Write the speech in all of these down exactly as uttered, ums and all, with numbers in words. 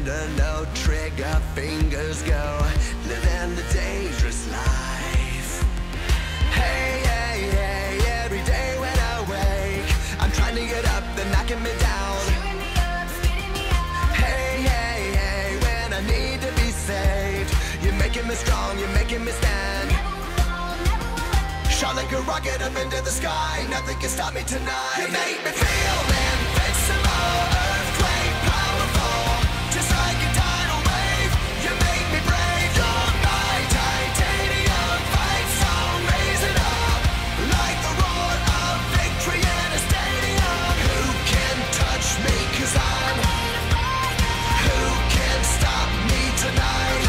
under no trigger, fingers go, living the dangerous life. Hey, hey, hey, every day when I wake, I'm trying to get up, they're knocking me down. Cheering me up, spitting me out. Hey, hey, hey, when I need to be saved, you're making me strong, you're making me stand. Never will fall, never will let. Shot like a rocket up into the sky, nothing can stop me tonight. You make me feel invincible, earthquake powerful, just like a tidal wave. You make me brave, you're my titanium fight song. Raise it up, like the roar of victory in a stadium. Who can touch me, cause I'm who can stop me tonight?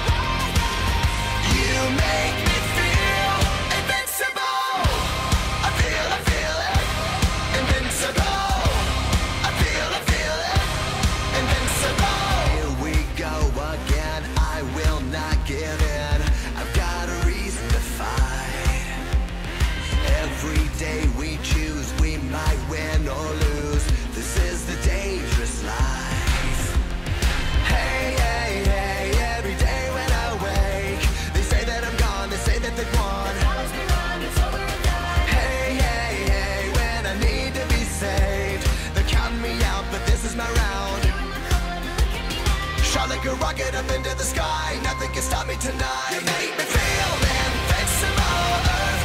You make me feel invincible. I feel, I feel it, invincible. I feel, I feel it, invincible. Here we go again, I will not give in. I've got a reason to fight. Every day we choose, we might win or lose. This is the dangerous life. Hey, hey, hey, every day when I wake, they say that I'm gone, they say that they've won. Promise me wrong, it's over and done. Hey, hey, hey, when I need to be saved, they're counting me out, but this is my round. You in the cold, look at me now. Shot like a rocket up into the sky, nothing can stop me tonight. You make me feel invincible, earth